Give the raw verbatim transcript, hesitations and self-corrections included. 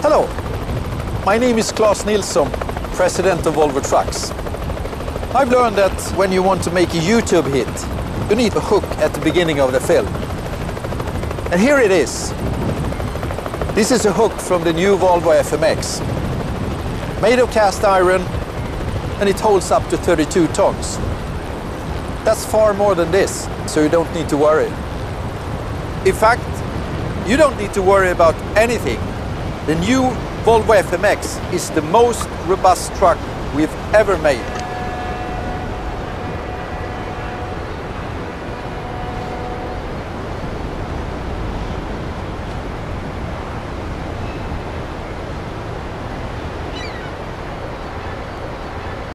Hello, my name is Claes Nilsson, President of Volvo Trucks. I've learned that when you want to make a YouTube hit, you need a hook at the beginning of the film. And here it is. This is a hook from the new Volvo F M X. Made of cast iron, and it holds up to thirty-two tons. That's far more than this, so you don't need to worry. In fact, you don't need to worry about anything. The new Volvo F M X is the most robust truck we've ever made.